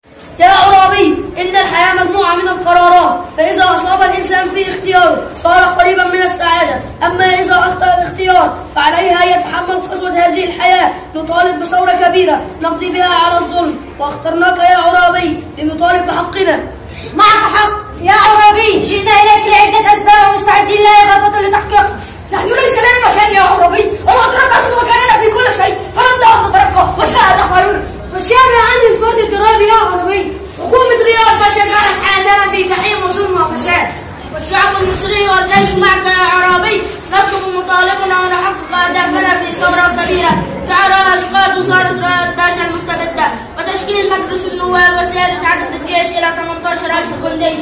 يا عرابي، إن الحياة مجموعة من القرارات، فإذا أصاب الإنسان في اختياره صار قريبا من السعادة، أما إذا أخطأ الاختيار فعليه أن يتحمل قسوة هذه الحياة. نطالب بثورة كبيرة نقضي بها على الظلم، واخترناك يا عرابي لنطالب بحقنا. معك حق يا عرابي، جئنا إليك لعدة أسباب ومستعدين لها خطوة لتحقيقها. نحن ليس لنا مكان يا عرابي، وما تركت مكاننا في كل شيء، فنبدأ أن نترقى وساءت أحوالنا. والشامل عن الفرد الترابي يا عرابي. حكومة رياض باشا كانت حالنا في جحيم وظلم وفساد، والشعب المصري والجيش معك يا عرابي. نطلب مطالبنا ونحقق أهدافنا في ثورة كبيرة شعارها إسقاط وزارة رياض باشا المستبدة، وتشكيل مجلس النواب وزيادة عدد الجيش إلى 18,000 جندي.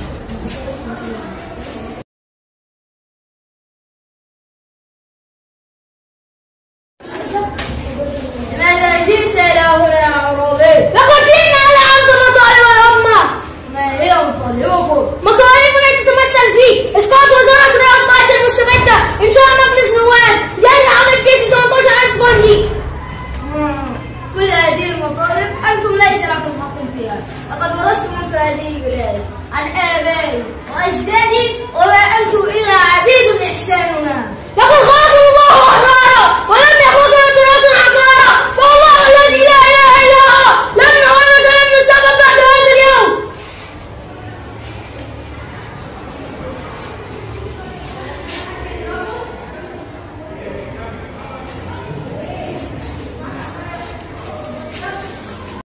لماذا جئت إلى هنا يا عرابي؟ لقد جئنا لعرض مطالب الأمة. ما هي مطالبكم؟ مطالبنا تتمثل في إسقاط وزارة رياض باشا المستبدة إن شاء الله.